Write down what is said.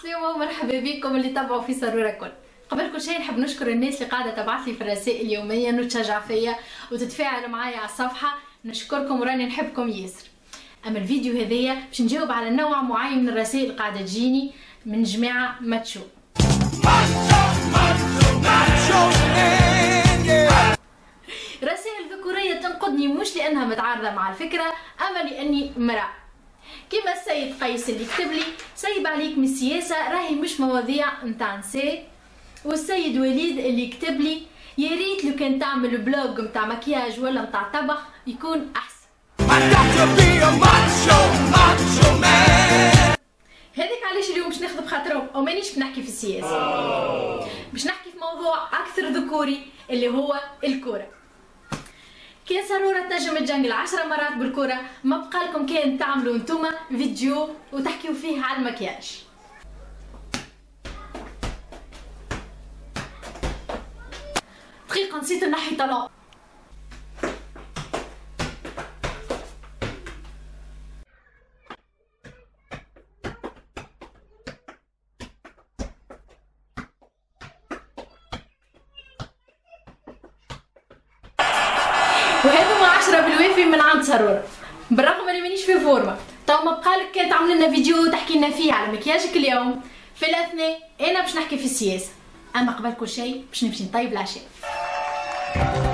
عالسلامة ومرحبا بكم اللي تابعوا في سرورة الكل. قبل كل شيء نحب نشكر الناس اللي قاعدة تبعث لي في الرسائل يوميا وتشجع فيا وتتفاعل معايا على الصفحة، نشكركم وراني نحبكم ياسر. اما الفيديو هذايا باش نجاوب على نوع معين من الرسائل اللي قاعدة تجيني من جماعة ماتشو. رسائل ذكورية تنقدني مش لانها متعارضة مع الفكرة، اما لاني امرأة. كما السيد قيس اللي كتب لي سيب عليك من السياسة راهي مش مواضيع نتاع نساء، والسيد وليد اللي كتب لي يا ريت لو كان تعمل بلوج نتاع مكياج ولا نتاع طبخ يكون احسن. هذيك علاش اليوم باش ناخذ بخاطرهم ومانيش بنحكي في السياسة، باش نحكي في موضوع اكثر ذكوري اللي هو الكورة. كان سرورة تنجم تجنقل 10 مرات بالكرة، ما بقالكم كان تعملوا انتوما فيديو وتحكيوا فيه على المكياج. دقيقة نسيت نحي طلاق. وهذوما 10 بالوافي من عند سرورة، بالرغم اني مانيش في فورمه. تو ما بقالك كان تعمل لنا فيديو تحكي لنا فيه على مكياجك اليوم، في الاثناء انا باش نحكي في السياسه. اما قبل كل شيء باش نمشي نطيب العشاء.